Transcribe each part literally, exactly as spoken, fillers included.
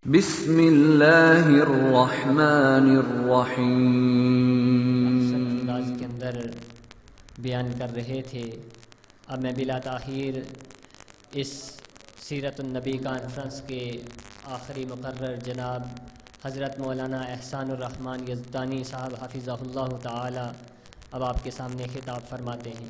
بسم اللہ الرحمن الرحیم۔ انداز کے اندر بیان کر رہے تھے۔ اب میں بلا تاخیر اس سیرت النبی کانفرنس کے آخری مقرر جناب حضرت مولانا احسان الرحمن یزدانی صاحب حفظہ اللہ تعالی اب آپ کے سامنے خطاب فرماتے ہیں۔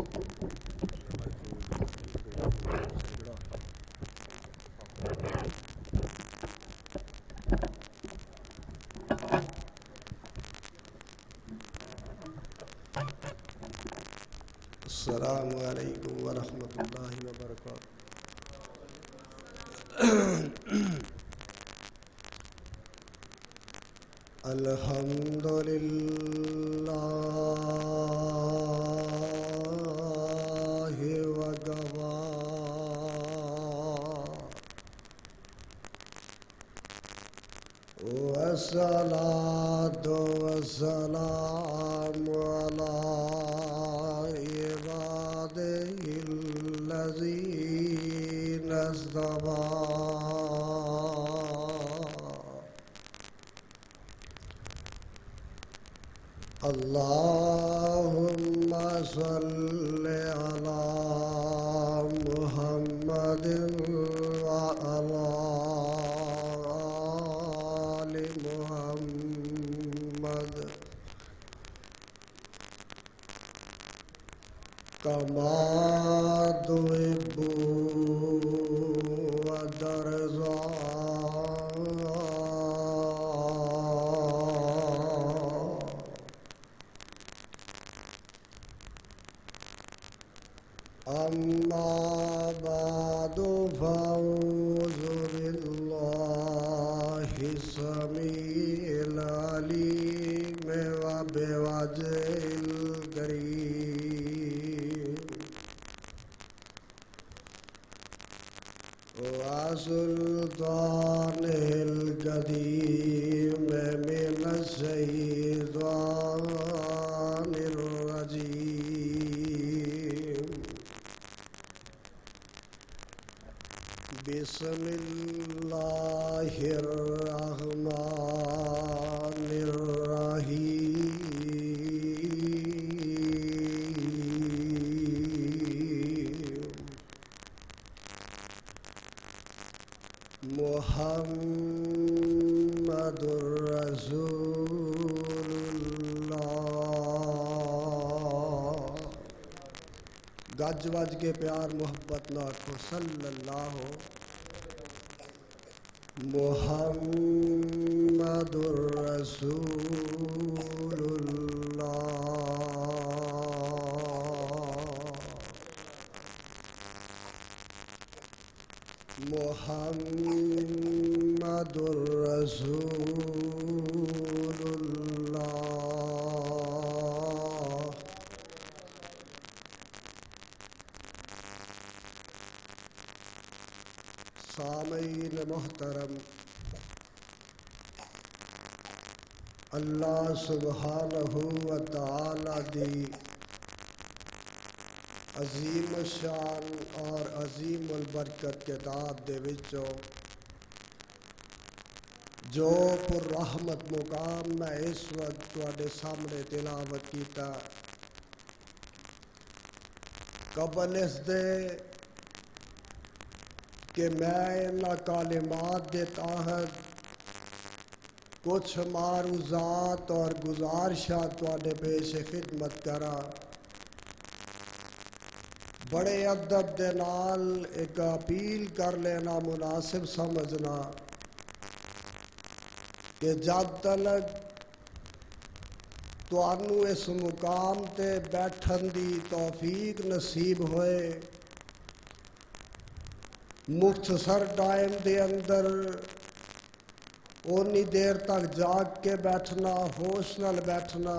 السلام علیکم ورحمۃ اللہ وبرکاتہ۔ الحمد للہ وکفی والصلاۃ والسلام علی الذین اصطفیٰ۔ اللہم صل علی محمد وعلی آل محمد کما تحب وترضى۔ اما بعد فاعوذ باللہ السمیع العلیم وبوجهه الکریم وسلطانه القدیم من الشیطان الرجیم۔ بسم اللہ الرحمن الرحیم۔ محمد رسول اللہ۔ گج وج کے پیار محبت نہ آکھو صلی اللہ ہو۔ محمد رسول اللہ۔ محمد رسول اللہ۔ سامعین محترم، اللہ سبحانہ و تعالی دی عظیم الشان اور عظیم البرکت کتاب دے وچوں جو پر رحمت مقام میں اس وقت تواڈے سامنے تلاوت کیتا، قبل اس دے کہ میں انہاں کلمات دے تحت کچھ معروضات اور گزارشات تواڈے پیش خدمت کراں، بڑے ادب دے نال ایک اپیل کر لینا مناسب سمجھنا کہ جب تلک تانوں اس مقام تے بیٹھن دی توفیق نصیب ہوئے، مختصر ٹائم دے اندر اونی دیر تک جاگ کے بیٹھنا، ہوش نال بیٹھنا،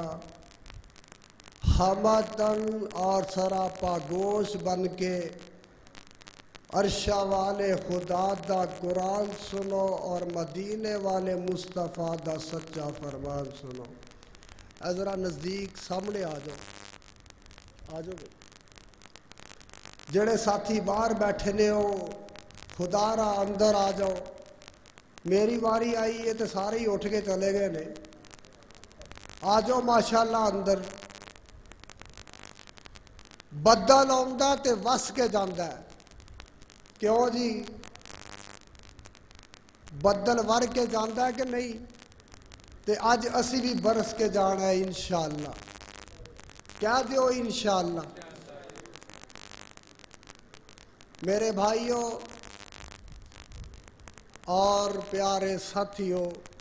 ہمتن اور سراپا گوش بن کے عرشہ والے خدا دا قرآن سنو اور مدینے والے مصطفیٰ دا سچا فرمان سنو۔ ذرا نزدیک سامنے آ جاؤ، آ جاؤ۔ جڑے ساتھی باہر بیٹھے نے ہو خدا را اندر آ جاؤ، میری باری آئی ہے تو سارے ہی اٹھ کے چلے گئے نے. آ جاؤ ماشاءاللہ اندر. بدل آਉਂਦਾ تے وس کے جاندا ہے. کیوں جی؟ بدل ور کے جاندا ہے کہ نہیں؟ تے اج اسی بھی برس کے جانا ہے انشاءاللہ. کیا دیو انشاءاللہ. میرے بھائیوں اور پیارے ساتھیوں،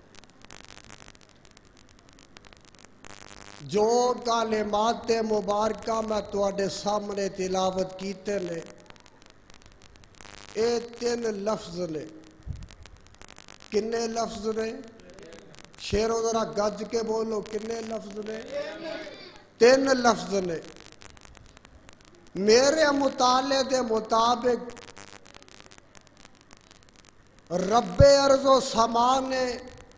جو کلمات مبارکہ میں تواڈے سامنے تلاوت کیتے نے، اے تین لفظ نے. کنے لفظ نے؟ شیرو ذرا گج کے بولو. کنے لفظ نے؟ تین لفظ نے. میرے مطالعے کے مطابق رب ارض و سما نے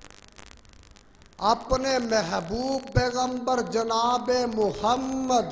اپنے محبوب پیغمبر جناب محمد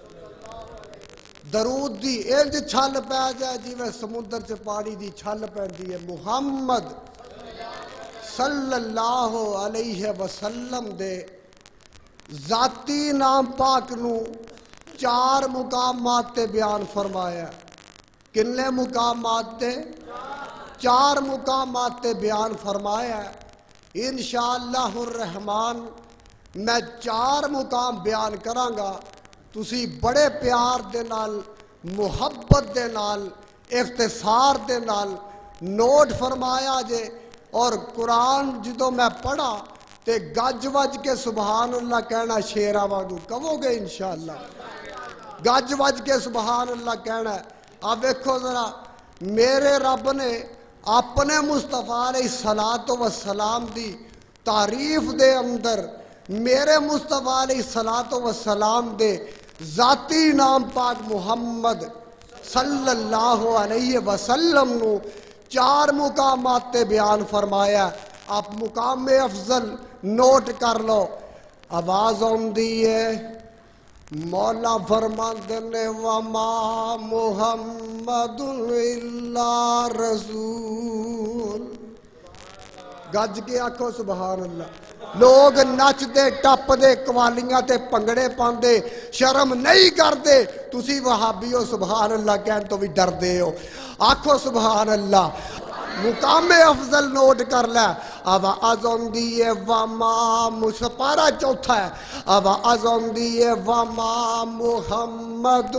درود دی انج چھل پہ جائے جی میں سمندر چ پانی دی چھل پیندی ہے. محمد صلی اللہ علیہ وسلم دے ذاتی نام پاک نو چار مقامات تے بیان فرمایا. کنے مقامات تے؟ چار مقامات تے بیان فرمایا. انشاءاللہ الرحمن میں چار مقام بیان کراں گا. تسی بڑے پیار دے نال، محبت دے نال، اختصار دے نال نوٹ فرمایا جے. اور قرآن جدو میں پڑھا تے گج وج کے سبحان اللہ کہنا شیرہ وانگو کہو گے انشاءاللہ. گج وج کے سبحان اللہ کہنا ہے. اب دیکھو ذرا، میرے رب نے اپنے مصطفیٰ علیہ الصلاۃ والسلام دی تعریف دے اندر میرے مصطفیٰ علیہ الصلاۃ والسلام دے ذاتی نام پاک محمد صلی اللہ علیہ وسلم نو چار مقامات تے بیان فرمایا. آپ مقام افضل نوٹ کر لو. آواز آندی ہے. مولا فرماندے نے وما محمد الا رسول. گج کے آکھو سبحان اللہ. لوگ نچ دے ٹپ دے قوالیاں تے پنگڑے پاندے شرم نہیں کردے. تسی وہابیو سبحان اللہ کہن تو بھی ڈر دے ہو. آکھو سبحان اللہ. مقام افضل نوٹ کر لے. آواز آندی ہے وما مسپارہ چوتھا ہے. آواز آندی ہے وما محمد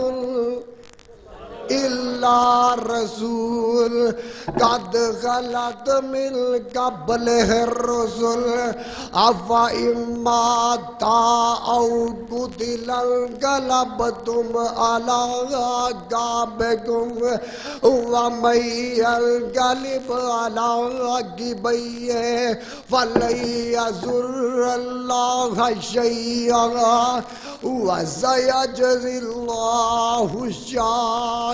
الا رسول قد خلت من قبلہ الرسل افإن مات أو قتل انقلبتم على أعقابكم ومن ينقلب على عقبيه فلن يضر الله شيئا وسيجزي الله الشاكرين.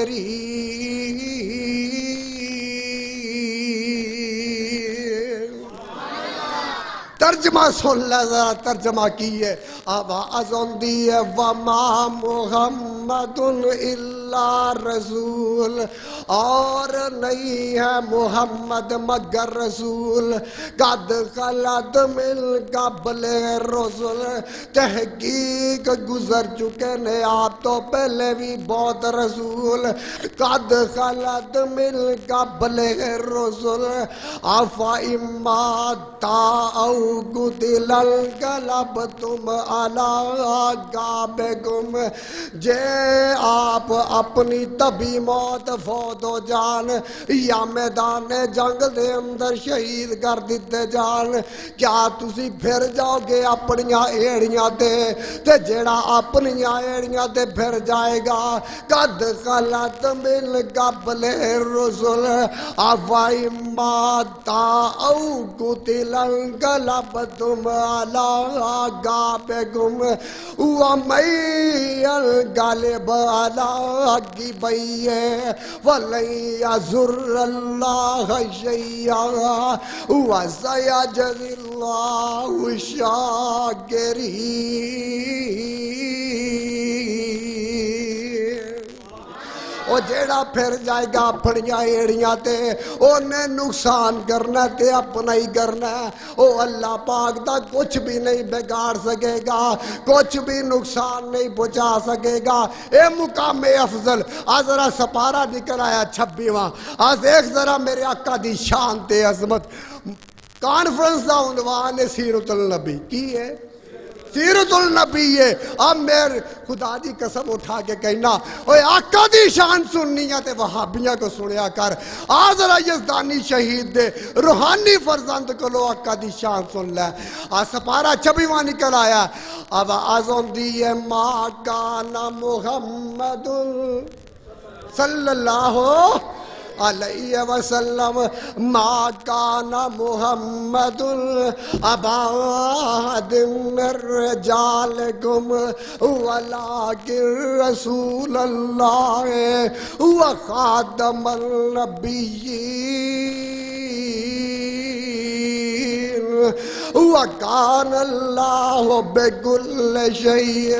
ترجمہ سن لے ذرا. ترجمہ کیے. آواز آندی ہے وما محمد الا رسول. اور نہیں ہے محمد مگر رسول. قد خلت من قبل الرسل. تحقیق گزر چکے نے آپ تو پہلے بھی بہت رسول. قد خلت من قبل الرسل افإن مات أو قتل انقلبتم على أعقابكم. جے آپ اپنی طبی موت فوت ہو جان یا میدان جنگ دے اندر شہید کر دیتے جان، کیا تسی پھر جاؤ گے اپنیاں ایڑیاں تے؟ تے جیڑا اپنیاں ایڑیاں تے پھر جائے گا قد خلت من قبل الرسل افإن مات أو قتل انقلبتم على أعقابكم ومن ينقلب على عقبيه فلن يضر الله شيئا وسيجزي الله الشاكرين. او جیڑا پھر جائے گا اپنیاں ایڑیاں تے اونے نقصان کرنا تے اپنا ہی کرنا ہے او اللہ پاک دا کچھ بھی نہیں بگاڑ سکے گا کچھ بھی نقصان نہیں پہنچا سکے گا اے مقام افضل آج ذرا سپارہ نکل آیا چھبیواں آج ایک ذرا میرے آقا دی شان تے عظمت کانفرنس دا عنوان ہے سیرت النبی کی ہے سیرت النبی ہے اب میرے خدا دی قسم اٹھا کے کہنا اوے آقا دی شان سننی ہے تے وہابیاں کو سنیا کر آج ذرا یزدانی شہید دے روحانی فرزند کو لو آقا دی شان سن لے آج سپارہ چھبیواں نکل آیا اب آزم دیئے ما کانا محمد صلی اللہ علیہ وسلم ما کان محمد ابا احد من رجالکم ولکن رسول اللہ وخاتم النبیین وکان اللہ بکل شیء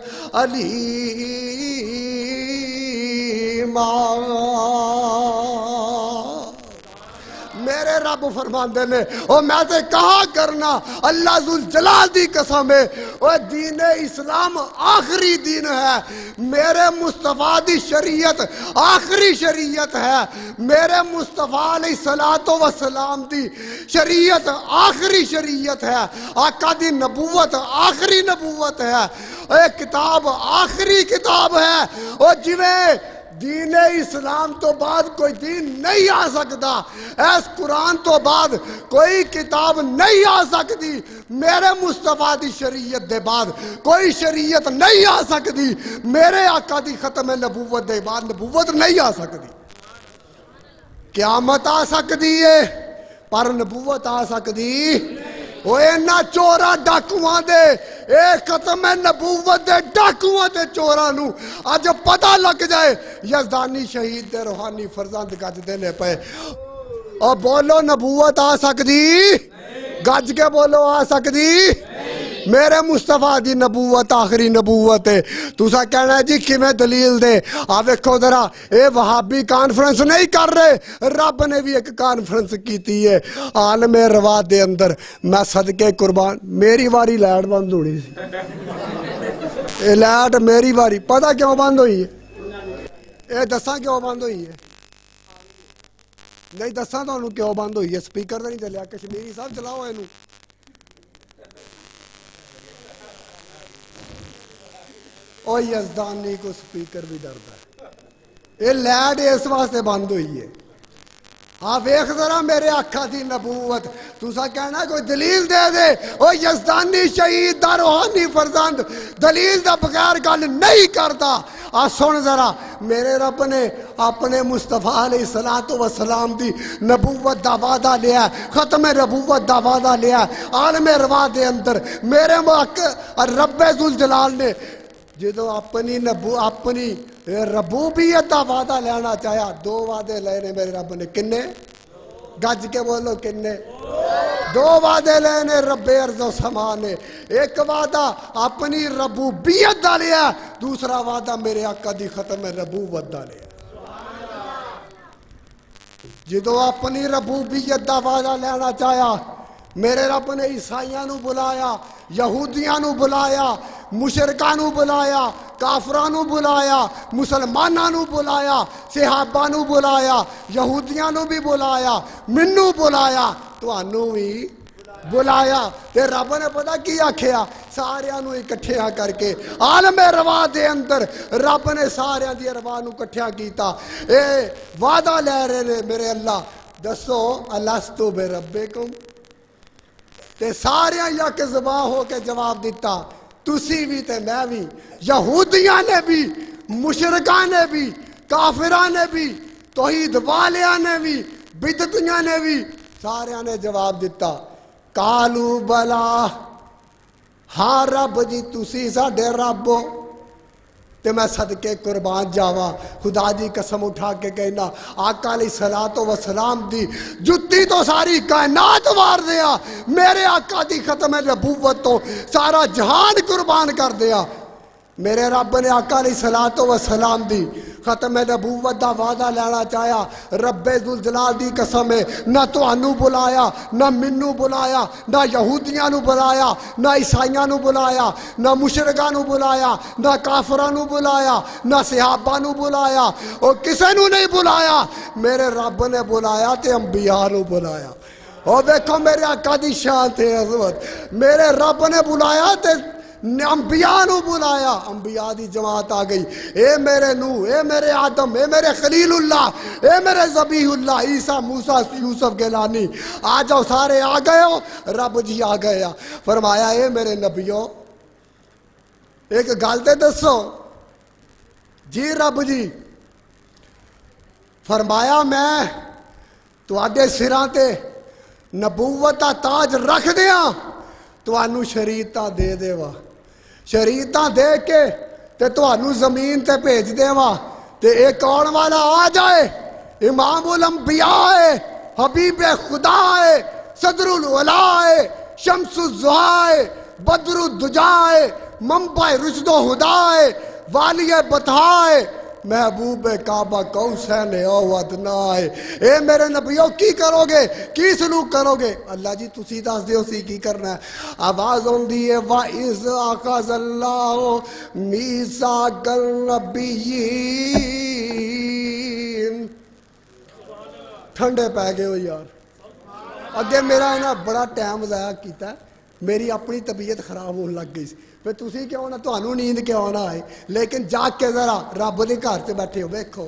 علیم میرے رب فرماندے نے او میں تے کہا کرنا اللہ ذو الجلال دی قسم ہے او دین اسلام آخری دین ہے میرے مصطفیٰ دی شریعت آخری شریعت ہے میرے مصطفیٰ علیہ السلام دی شریعت آخری شریعت ہے آقا دی نبوت آخری نبوت ہے ایک کتاب آخری کتاب ہے او جویں دین اسلام تو بعد کوئی دین نہیں آ سکتا ایس قرآن تو بعد کوئی کتاب نہیں آ سکتی میرے مصطفیٰ دی شریعت دے بعد کوئی شریعت نہیں آ سکتی میرے آقا دی ختم نبوت دے بعد نبوت نہیں آ سکتی قیامت آ سکتی ہے پر نبوت آ سکتی وہ اینا چورا ڈاکوان دے اے ختم نبوت دے ڈاکوان دے چورا نو آج پتہ لگ جائے یزدانی شہید دے روحانی فرزند گج دینے پہ اور بولو نبوت آ سکتی گج کے بولو آ سکتی میرے مصطفیٰ دی نبوت آخری نبوت ہے تو سا کہنا ہے جی کی میں دلیل دے آوے کھو ذرا اے وہابی کانفرنس نہیں کر رہے رب نے بھی ایک کانفرنس کیتی ہے عالم روا دے اندر میں صدقے قربان میری واری لائٹ بند ہونی سی اے لائٹ میری واری پتہ کیوں بند ہوئی ہے اے دساں کیوں بند ہوئی ہے نہیں دساں تو انہوں کیوں بند ہوئی ہے سپیکر تو نہیں چلیا کشمیری صاحب چلاؤ انہوں اور یزدانی کو سپیکر بھی ڈرتا ہے یہ لائٹ اس واسطے بند ہوئی ہے آپ ایک ذرا میرے آقا دی نبوت تو سا کہنا کوئی دلیل دے دے او یزدانی شہید دا روحانی فرزند دلیل دا بغیر گل نہیں کرتا آ سن ذرا میرے رب نے اپنے مصطفیٰ علیہ السلام دی نبوت دا وعدہ لیا ختم نبوت دا وعدہ لیا عالم روا دے اندر میرے رب ذوالجلال نے جدو اپنی نبو اپنی ربوبیت دا وعدہ لینا چاہیا دو وعدے لینے میرے رب نے کنے گج کے بولو کنے دو وعدے لینے رب ارض و سما نے ایک وعدہ اپنی ربوبیت دا لیا دوسرا وعدہ میرے آقا دی ختم ربوبیت دا لیا جدو اپنی ربوبیت دا وعدہ لینا چاہیا میرے رب نے عیسائیاں نو بلایا یہودیاں نو بلایا مشرکاں نو بلایا کافراں نو بلایا مسلماناں نو بلایا صحابہ نو بلایا یہودیاں نو بھی بلایا منو بلایا توانو بھی بلایا تے رب نے پتا کی آکھیا ساریاں نو اکٹھیاں کر کے عالم روا دے اندر رب نے ساریاں دی روا نو اکٹھیاں کیتا اے وعدہ لے رہے نے میرے اللہ دسو الستو بے ربکم تے ساریاں یک زباں ہو کے جواب دیتا تسی بھی تے میں بھی یہودیاں نے بھی مشرکاں نے بھی کافراں نے بھی توحید والیاں نے بھی بدعتیاں نے بھی ساریاں نے جواب دیتا کالو بلا ہاں رب جی تسی ساڈے رب ہو تے میں صدقے قربان جاواں خدا دی قسم اٹھا کے کہنا آقا علیہ الصلوۃ والسلام دی جتی تو ساری کائنات وار دیا میرے آقا دی ختم نبوت تو سارا جہان قربان کر دیا میرے رب نے آقا علیہ الصلوۃ والسلام دی ختم نبوت دا وعدہ لینا چاہیا رب ذوالجلال دی قسم ہے نہ تانوں بلایا نہ مینوں بلایا نہ یہودیاں نو بلایا نہ عیسائیاں نو بلایا نہ مشرکاں نو بلایا نہ کافراں نو بلایا نہ صحابہ نو بلایا او کسے نو نہیں بلایا میرے رب نے بلایا تے انبیاء نو بلایا او دیکھو میرے آقا دی شان تے عظمت میرے رب نے بلایا تے انبیاء نو بلایا انبیاء دی جماعت آ گئی اے میرے نوح اے میرے آدم اے میرے خلیل اللہ اے میرے ذبیح اللہ عیسیٰ موسیٰ یوسف گیلانی آ جاؤ سارے آ گئے ہو رب جی آ گئے فرمایا اے میرے نبیوں ایک گل تے دسو جی رب جی فرمایا میں تواڈے سراں تے نبوت دا تاج رکھ دیاں تانوں شریعتاں دے دیواں شریعتاں دے کے تے تانوں زمین تے بھیج دیواں تے ایک آن والا آ جائے امام الانبیاء ہے حبیب خدا ہے صدر الولا ہے شمس الضحیٰ ہے بدر الدجا ہے منبع رشد و ہدا ہے والی بطحا ہے محبوب کعبہ کوثر او ادنا ہے اے میرے نبیوں کی کرو گے کی سلوک کرو گے اللہ جی تسی دس دیو سی کی کرنا ہے آواز ہوندی ہے وَإِذْ أَخَذَ اللَّهُ مِيثَاقَ النَّبِيِّينَ ٹھنڈے پہ گئے ہو یار اگے میرا ہے نا بڑا ٹائم ضائع کیتا ہے میری اپنی طبیعت خراب ہونے لگ گئی پھر تسی کیوں نہ تانوں نیند کیوں نہ آئے لیکن جاگ کے ذرا رب دے گھر سے بیٹھے ہو ویکھو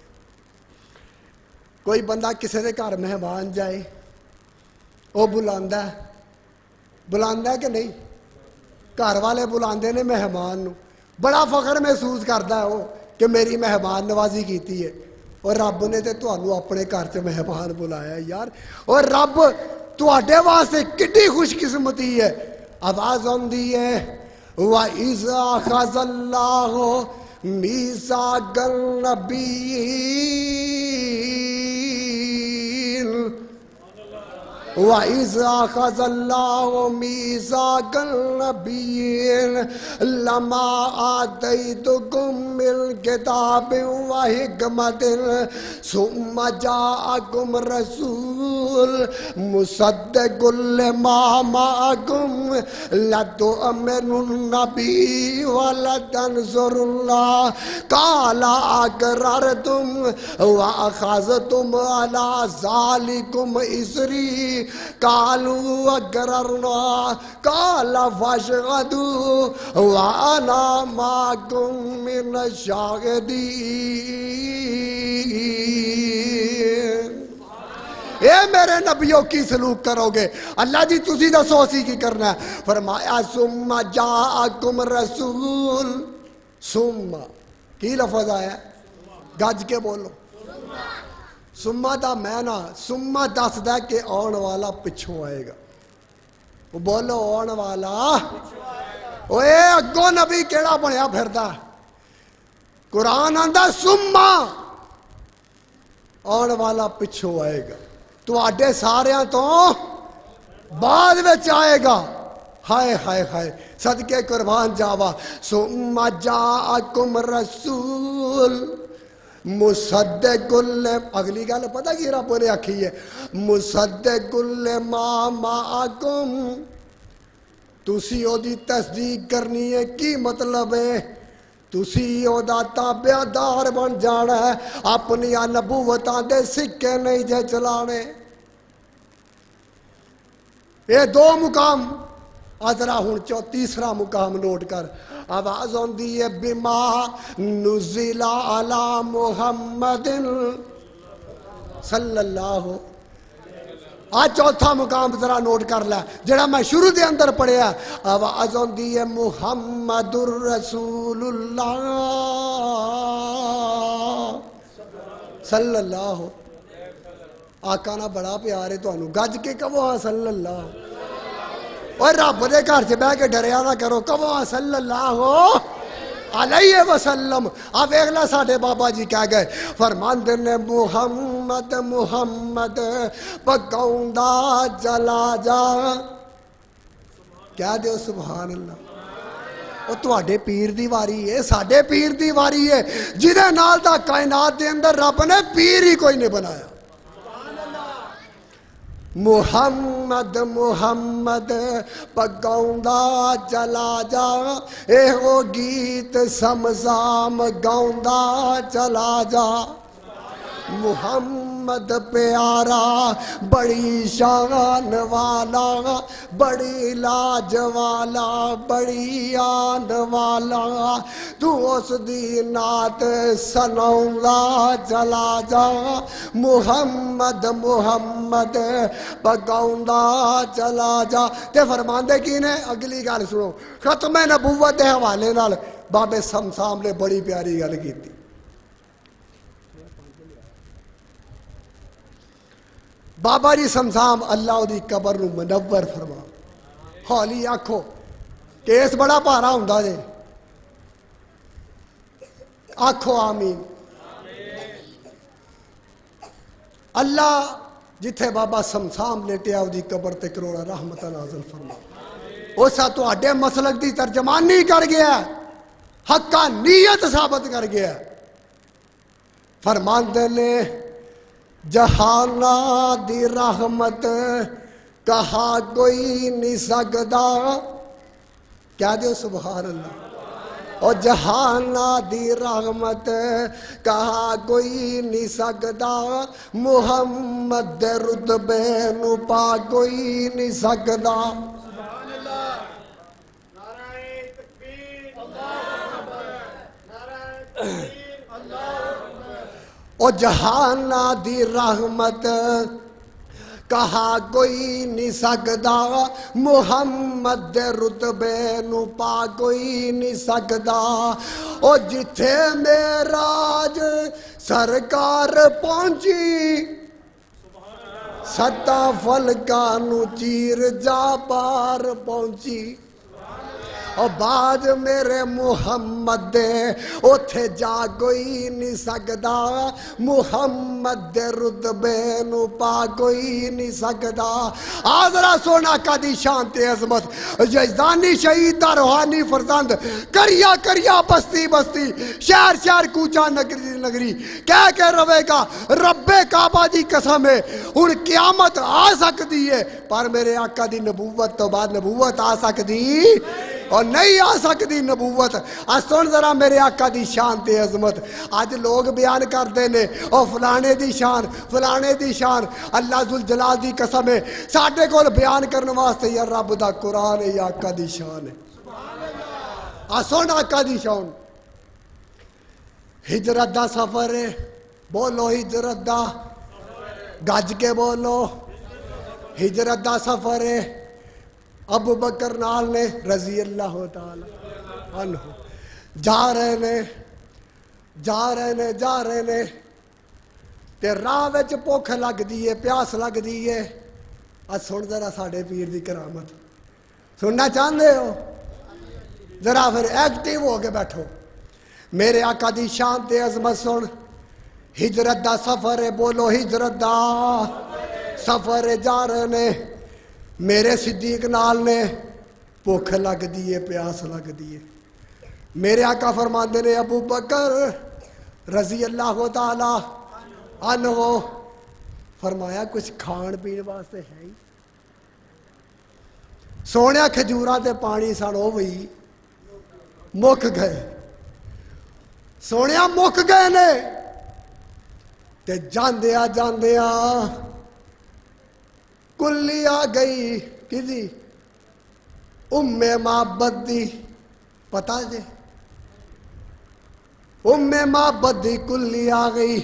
کوئی بندہ کسی دے گھر مہمان جائے وہ بلاندا ہے بلاندا ہے کہ نہیں گھر والے بلاندے نے مہمان نو بڑا فخر محسوس کردا ہے وہ کہ میری مہمان نوازی کیتی ہے اور رب نے تے تانوں اپنے گھر سے مہمان بلایا یار اور رب تواڈے واسطے کتنی خوش قسمتی ہے آواز آندی ہے وَإِذْ أَخَذَ اللَّهُ مِيثَاقَ النَّبِيِّينَ وَإِذْ أَخَذَ اللَّهُ مِيثَاقَ النَّبِيِّينَ لَمَا آتَيْتُكُم مِّن كِتَابٍ وَحِكْمَةٍ ثُمَّ جَاءَكُمْ رَسُولٌ مُصَدِّقٌ لِّمَا مَعَكُمْ لَتُؤْمِنُنَّ بِهِ وَلَتَنصُرُنَّهُ قَالَ أَقْرَرْتُمْ وَأَخَذْتُمْ عَلَىٰ ذَٰلِكُمْ إِصْرِي قالوا أقررنا قال فاشهدوا وأنا معكم من الشاهدين اے میرے نبیوں کی سلوک کرو گے اللہ جی تسی دسو اسی کی کرنا ہے فرمایا ثم جاءکم رسول ثم کی لفظ آیا ہے گج کے بولو سما دا میں نا سما دس دا کہ آن والا پچھوں آئے گا وہ بولو آن والا اوے اگوں نبی کیڑا بنیا پھردا قرآن آندا سما آن والا پچھوں آئے گا تو آڈے ساریاں تو بعد وچ آئے گا ہائے ہائے ہائے صدقے قربان جاوا ثم جاءکم رسول مصدق اگلی گل پتہ کی رب نے آکھی ہے مصدق لما معکم تسی او دی تصدیق کرنی ہے کی مطلب ہے تسی او دا تابعدار بن جانا ہے اپنی نبوتاں دے سکے نہیں جے چلانے یہ دو مقام ازرا ہوں چو تیسرا مقام نوٹ کر آواز ہوندی ہے بما نزل علی محمد صلی اللہ آج چوتھا مقام ذرا نوٹ کر لے جڑا میں شروع دے اندر پڑھیا آواز ہوندی ہے محمد الرسول اللہ صلی اللہ آقا نا بڑا پیار ہے تو انہوں گج کے کہو ہاں صلی اللہ اور رب دے گھر سے بہ کے ڈریا نہ کرو کہو ہاں صلی اللہ علیہ وسلم آپ اگلا ساڑھے بابا جی کہہ گئے فرماند نے محمد محمد پکاؤندا جلا جا کیا دیو سبحان اللہ وہ تواڈے پیر دی واری ہے، ساڈے پیر دی واری ہے جہدے نال دا کائنات دے اندر رب نے پیر ہی کوئی نہیں بنایا۔ محمد محمد پگاؤندا چلا جا، اے وہ گیت سمسام گاؤندا چلا جا۔ محمد پیارا بڑی شان والا، بڑی لاج والا، بڑی آن والا، تو اس دی نعت سناؤندا چلا جا۔ محمد محمد پگاؤندا چلا جا۔ تے فرماندے کی نے اگلی گل سنو، ختم نبوت دے حوالے نال بابے سمسام نے بڑی پیاری گل کیتی۔ بابا جی سمسام اللہ دی قبر نو منور فرما، ہولی آکھو کیس بڑا پارا ہوندا جے، آکھو آمین۔ اللہ جتھے بابا سمسام لیٹیا دی قبر تے کروڑا رحمت نازل فرما، اسا تواڈے مسلک دی ترجمانی کر گیا، حقا نیت ثابت کر گیا۔ فرماندے نے جہانا دی رحمت کہا کوئی نہیں سکدا، کیا دیو سبحان اللہ۔ اور جہانا دی رحمت کہا کوئی نہیں سکدا، محمد دے رتبے نو پا کوئی نہیں سکدا۔ سبحان اللہ، نعرہ تکبیر، اللہ اکبر، نعرہ تکبیر، اللہ اکبر۔ او جہانا دی رحمت کہا کوئی نہیں سکدا، محمد دے رتبے نو پا کوئی نہیں سکدا۔ او جتھے معراج سرکار پہنچی، ستا فلکاں نو چیر جا پار پہنچی۔ اور بعد میرے محمد دے اوتھے جا کوئی نہیں سکدا، محمد دے رتبے نو پا کوئی نہیں سکدا۔ آذرا سونا کا دی شان تے عظمت، یزدانی شہید دا روحانی فرزند، کریا کریا بستی بستی، شہر شہر کوچا نگری نگری، کہہ کے روے گا رب کعبہ دی قسم ہے ہن قیامت آ سکتی ہے، پر میرے آقا دی نبوت تو بعد نبوت آ سکتی اور نہیں آ سکتی نبوت۔ سن ذرا میرے آقا دی شان تے عظمت، آج لوگ بیان کرتے نے او فلانے دی شان فلانے دی شان، اللہ ذوالجلال دی قسم ہے ساڈے کول بیان کرنے واسطے یا رب دا قرآن ہے یا آقا دی شان ہے۔ آ سن آقا دی شان، ہجرت دا سفر ہے، بولو ہجرت دا، گج کے بولو ہجرت دا سفر ہے۔ ابو بکر نال نے رضی اللہ تعالی عنہ جا رہے نے جا رہے نے جا رہے نے تے راہ وچ بھوک لگ دی ہے، پیاس لگ دی ہے۔ آج سن ذرا ساڈے پیر دی کرامت، سننا چاہتے ہو؟ ذرا پھر ایکٹیو ہو کے بیٹھو۔ میرے آقا دی شان تے عظمت سن، ہجرت دا سفر ہے، بولو ہجرت دا سفر ہے، جا رہے نے میرے صدیق نال نے، بھوک لگ دی ہے، پیاس لگ دی ہے۔ میرے آقا فرماندے نے ابو بکر رضی اللہ تعالی عنہ، فرمایا کچھ کھان پین واسطے ہے ہی؟ سونے کھجوراں تے پانی سن او وہی مک گئے، سونے مک گئے نے تے جاندیا جاندیا کلی آ گئی کدی ام معبد دی، پتا جے ام معبد دی کلی آ گئی۔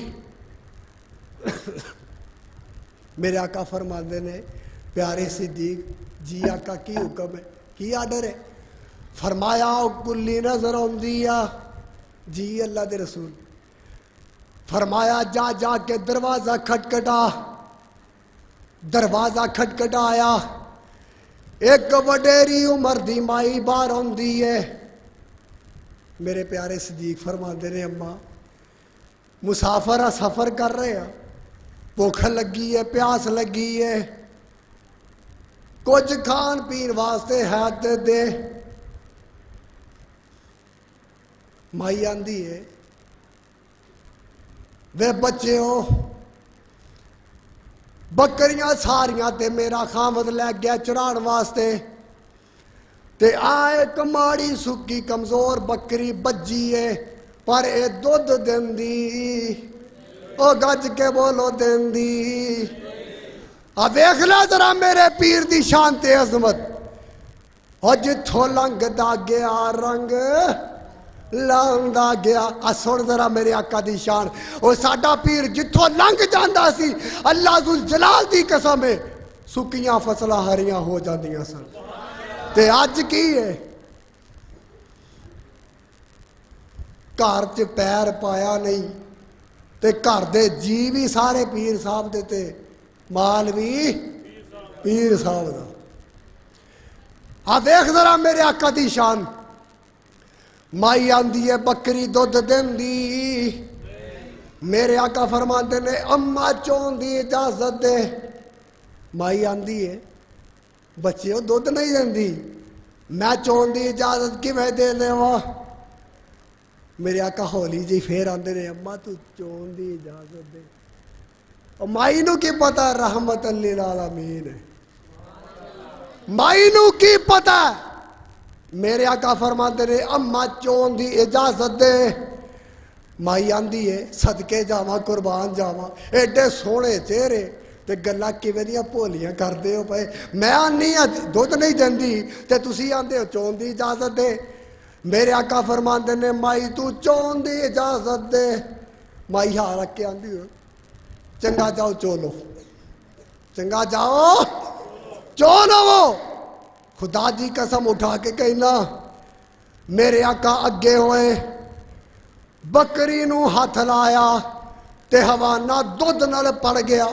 میرے آقا فرماندے نے پیارے صدیق جی آقا کی حکم ہے، کی آڈر ہے؟ فرمایا او کلی نظر آندی آ جی اللہ دے رسول، فرمایا جا جا کے دروازہ کھٹکھٹا، دروازہ کھٹکھٹایا، ایک وڈیری عمر دی مائی باہر آندی ہے۔ میرے پیارے صدیق فرماندے نے اماں مسافر سفر کر رہے ہیں، بھوک لگی ہے، پیاس لگی ہے، کچھ کھان پین واسطے ہے تے دے۔ مائی آندی ہے وے بچے ہو بکریاں ساریاں تے میرا خامد لے گیا چران واسطے تے آئے کماڑی سکی کمزور بکری بجی ہے پر اے دودھ دین دی او گج کے بولو دین دی اب ایک لے ذرا میرے پیر دی شان تے عظمت اور جتھو لنگ دا گیا رنگ لاندا گیا اسن ذرا میرے آقا دی شان او ساڈا پیر جتھو لنگ جاندا سی اللہ ذل جلال دی قسم ہے سکیاں فصلاں ہریاں ہو جاندیاں سن تے اج کی ہے گھر چ پیر پایا نہیں تے گھر دے جی بھی سارے پیر صاحب دے تے مال بھی پیر صاحب دا آ دیکھ ذرا میرے آقا دی شان مائی آندی ہے بکری دودھ دین دی میرے آقا فرماندے نے اما چون دی اجازت دے مائی آندی ہے بچے ہو دودھ نہیں دین دی میں چون دی اجازت کی میں دے لے وا میرے آقا ہولی جی پھر آندے نے اما تو چون دی اجازت دے اور مائی نو کی پتہ رحمت للعالمین ہے مائی نو کی پتہ میرے آقا فرماتے نے اما چون دی اجازت دے مائی آندی ہے صدقے جاواں قربان جاواں ایڈے سونے چہرے تے گلا کیویں دیاں بھولیاں کردے ہو پئے میں آنی دودھ نہیں دیندی تے تسی آندے ہو چون دی اجازت دے میرے آقا فرماتے نے مائی تو چون دی اجازت دے مائی ہاں رکھ کے آندی ہو چنگا جاؤ چولو چنگا جاؤ چولو خدا دی قسم اٹھا کے کہنا میرے آقا اگے ہوئے بکری نو ہاتھ لایا تے حوانہ دودھ نال پڑ گیا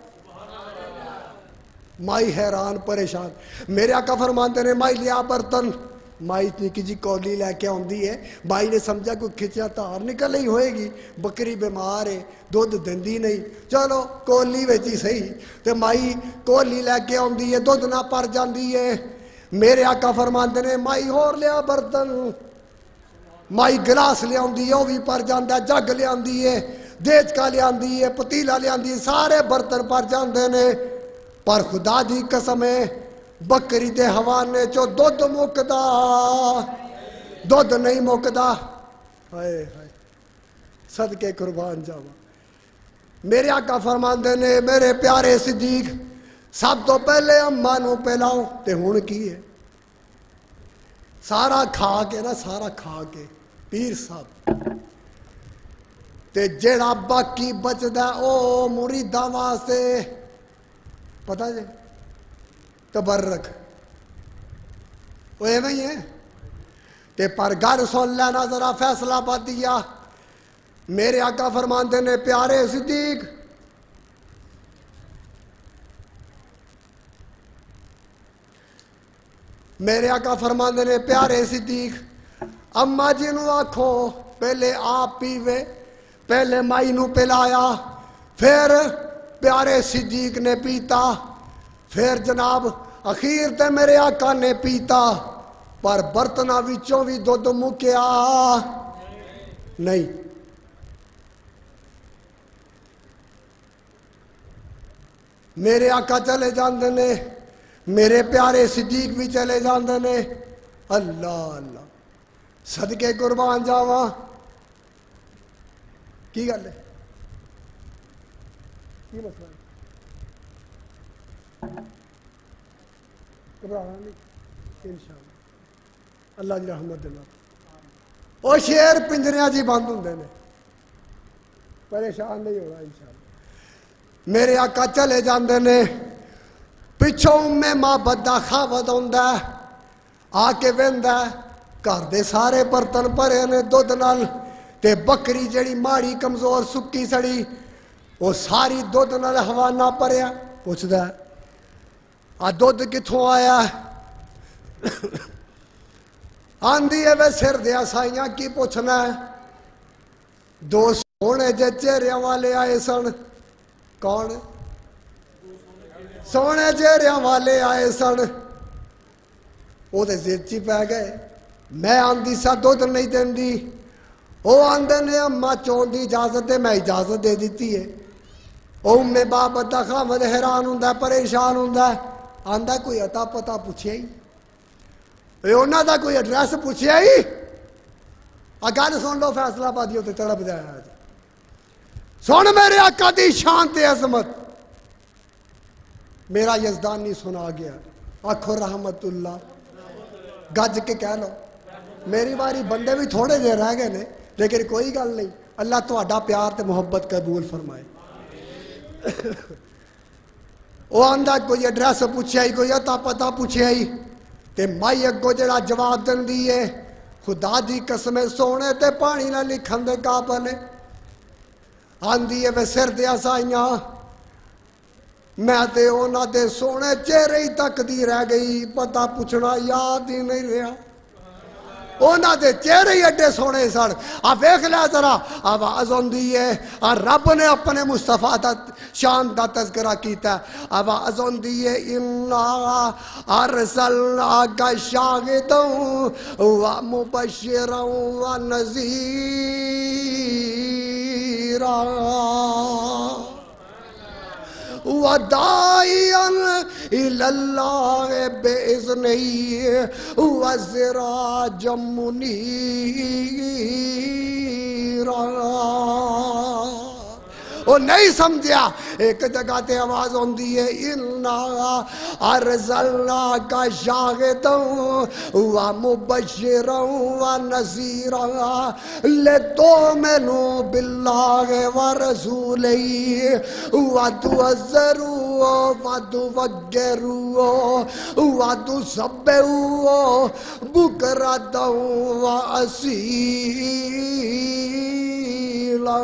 مائی حیران پریشان میرے آقا فرماتے نے مائی لیا برتن مائی نکی جی کولی لے کے آندی ہے مائی نے سمجھا کوئی کھچیا تار نکل ہی ہوئے گی بکری بیمار ہے دودھ دیندی نہیں چلو کولی ویچی صحیح تے مائی کولی لے کے آندی ہے دودھ نہ پڑ جاندی ہے میرے آقا فرماندے نے مائی ہور لیا برتن مائی گلاس لے آندی ہے وہ بھی پر جاندا جگ لے آندی ہے دیچکا لے آندی ہے پتیلا لے آندی ہے سارے برتن پر جاندے نے پر خدا دی قسم ہے بکری دے حوانے چو دودھ مکدا دودھ نہیں مکدا ہائے ہائے صدقے قربان جاواں میرے آقا فرماندے نے میرے پیارے صدیق سب تو پہلے اماں نو پلاؤ تے ہن کی ہے سارا کھا کے نا سارا کھا کے پیر صاحب تے جیڑا باقی بچدا او مریداں واسطے پتہ جی تبرک وہ ایویں ہی ہے تے پر گھر سن لینا ذرا فیصلہ بدیا میرے آقا فرماندے نے پیارے صدیق میرے آقا فرماندے نے پیارے صدیق اما جی نو آکھو پہلے آپ پیوے پہلے مائی نو پلایا پھر پیارے صدیق نے پیتا پھر جناب اخیر تے میرے آقا نے پیتا پر برتنا وچوں بھی دودھ مکیا نہیں میرے آقا چلے جاندے نے میرے پیارے صدیق بھی چلے جاندے نے اللہ اللہ صدقے قربان جاواں کی گل ہے کی مسئلہ ہے گھبرانا نہیں انشاءاللہ اللہ دی رحمت دے نال او شیر پنجریاں جی بند ہوندے نے پریشان نہیں ہونا انشاءاللہ میرے آقا چلے جاندے نے پچھوں میں ماں بدا خاوت ہوندا آ کے ویندا گھر دے سارے برتن بھرے نے دودھ نال تے بکری جڑی ماڑی کمزور سکی سڑی وہ ساری دودھ نال حوانہ پریا پوچھدا آ دودھ کتھوں آیا آندی ہے وے سر دیا سائیاں کی پوچھنا ہے دو سونے جے چہریاں والے آئے سن کون سونے چہریاں والے آئے سن وہ تے زچی پہ گئے میں آندی سا دودھ نہیں دیندی وہ آندے نے اما چون دی اجازت ہے، میں اجازت دے دیتی ہے۔ وہ ام بابت دا خامد حیران ہوندا ہے، پریشان ہوندا ہے، آندا کوئی عطا پتا پوچھیا ہی، انہاں دا کوئی ایڈریس پوچھیا ہی۔ گل سن لو فیصلہ آبادی تے تڑپ جایا جی۔ سن میرے آقا دی شان تے عظمت، میرا یزدانی سنا گیا، آکھو رحمت اللہ، گج کے کہہ لو۔ میری باری بندے بھی تھوڑے دیر رہ گئے نے، لیکن کوئی گل نہیں، اللہ تہاڈا پیار تے محبت قبول فرمائے۔ وہ آندا کوئی ایڈریس پوچھیا ہی، کوئی عطا پتا پوچھیا ہی، تے مائی اگو جڑا جواب دن دی ہے، خدا دی قسم سونے تے پانی نہ لکھن دے قابل ہے۔ آندی ہے وے سر دیا سائیاں، میں تے اونا دے سونے چہرے ہی تک دی رہ گئی، پتہ پوچھنا یاد ہی نہیں رہا۔ اونا دے چہرے ہی اڈے سونے سڑ۔ آپ ویکھ لیا ذرا، آواز ہوندی ہے، رب نے اپنے مصطفیٰ دا شان دا تذکرہ کیتا ہے۔ آواز ہوندی ہے اِنَّا أَرْسَلْنَاكَ شَاهِدًا وَمُبَشِّرًا وَنَذِيرًا وَدَاعِيًا إِلَى اللَّهِ بِإِذْنِهِ وَسِرَاجًا مُنِيرًا۔ وہ نہیں سمجھیا، ایک جگہ تے آواز ہوندی ہے اِنَّا أَرْسَلْنَاكَ شَاهِدًا وَمُبَشِّرًا وَنَذِيرًا لِتُؤْمِنُوا بِاللَّهِ وَرَسُولِهِ وَتُعَزِّرُوهُ وَتُوَقِّرُوهُ وَتُسَبِّحُوهُ بُكْرَةً وَأَصِيلًا۔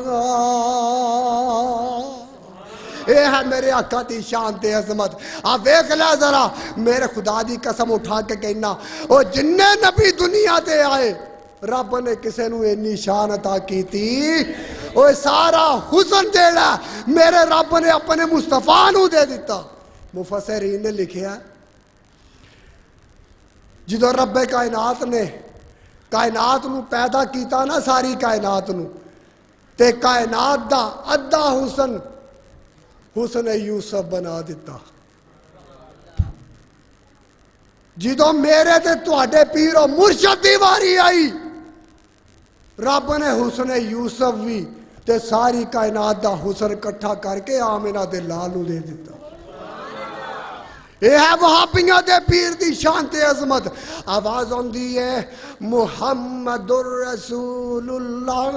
اے ہے میرے آقا دی شان تے عظمت۔ آپ دیکھ لیا ذرا، میرے خدا دی قسم اٹھا کے کہنا، او جننے نبی دنیا تے آئے، رب نے کسے نو اینی شان عطا کی تھی۔ او سارا حسن جیڑا میرے رب نے اپنے مصطفیٰ نو دے دیتا۔ مفسرین نے لکھیا جدو رب کائنات نے کائنات نو پیدا کیتا نا، ساری کائنات نو، تے کائنات دا ادھا حسن حسن یوسف بنا دیتا۔ جدو میرے تے تواڈے پیر و مرشد دی واری آئی، رب نے حسن یوسف بھی تے ساری کائنات دا حسن کٹھا کر کے آمنہ دے لالو دے دیتا۔ یہ ہے وہابیاں دے پیر دی شان تے عظمت۔ آواز ہوندی ہے محمد الرسول اللہ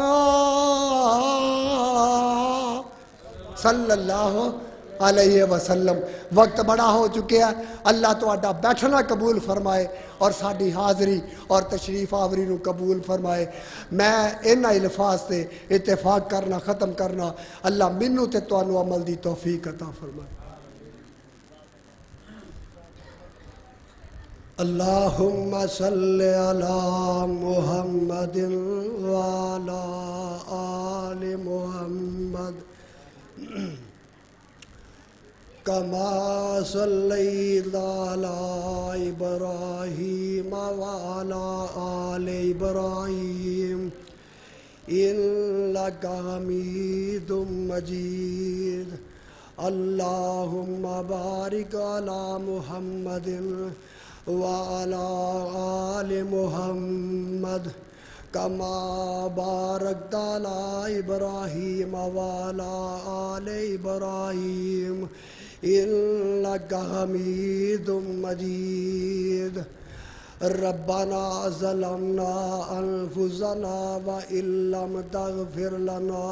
صلی اللہ علیہ وسلم۔ وقت بڑا ہو چکے ہے، اللہ تو اڈا بیٹھنا قبول فرمائے اور ساڑھی حاضری اور تشریف آوری نو قبول فرمائے۔ میں انہا الفاظ سے اتفاق کرنا ختم کرنا، اللہ منو تے تو انو عمل دی توفیق عطا فرمائے۔ اللہم صلی علی محمد وعلی آل محمد کما صلیت علی ابراہیم وعلی آل ابراہیم انک حمید مجید۔ اللہم بارک علی محمد وعلی آل محمد کما بارکت علی ابراہیم وعلی آل ابراہیم انک حمید مجید۔ ربنا ظلمنا انفسنا وان لم تغفر لنا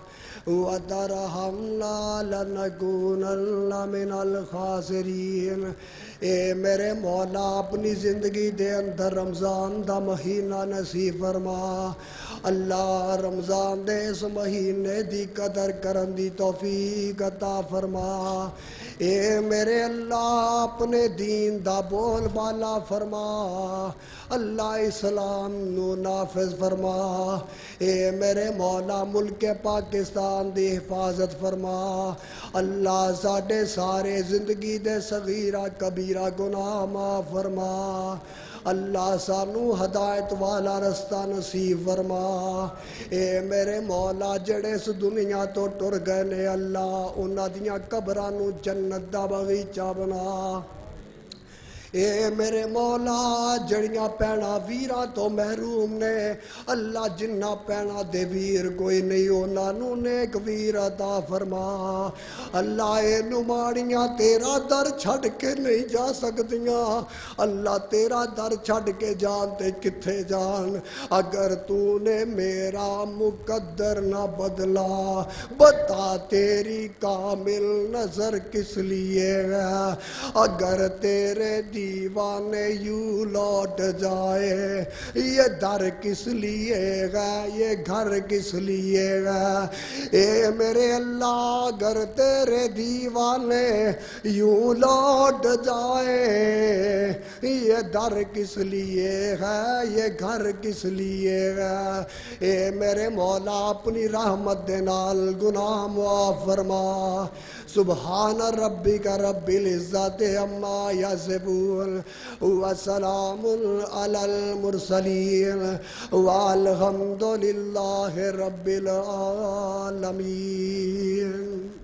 وترحمنا لنکونن من الخاسرین۔ اے میرے مولا اپنی زندگی دے اندر رمضان دا مہینہ نصیب فرما۔ اللہ رمضان دے اس مہینے دی قدر کرن دی توفیق عطا فرما۔ اے میرے اللہ اپنے دین دا بول بالا فرما، اللہ اسلام نو نافذ فرما۔ اے میرے مولا ملک پاکستان دی حفاظت فرما۔ اللہ ساڑھے سارے زندگی دے صغیرہ کبیرہ گناہ معاف فرما۔ اللہ سانو ہدایت والا رستہ نصیب فرما اے میرے مولا جڑے اس دنیا تو ٹر گئے نے اللہ انہاں دیاں قبراں نو جنت دا باغیچہ بنا اے میرے مولا جڑیاں پینا ویراں تو محروم نے اللہ جنہ پینا دے ویر کوئی نہیں انہاں نو نیک ویر عطا فرما اللہ اے نماڑیاں تیرا در چھڑ کے نہیں جا سکتیاں اللہ تیرا در چھڑ کے جان تے کتھے جان اگر تو نے میرا مقدر نہ بدلا بتا تیری کامل نظر کس لیے ہے اگر تیرے دیوانے یوں لوٹ جائے یہ در کس لیے گا یہ گھر کس لیے گا اے میرے اللہ اگر تیرے دیوانے یوں لوٹ جائے یہ در کس لیے ہے یہ گھر کس لیے گا اے میرے مولا اپنی رحمت دے نال گناہ معاف فرما سبحان ربک رب العزت عما یصفون وسلام علی المرسلین والحمد للہ رب العالمین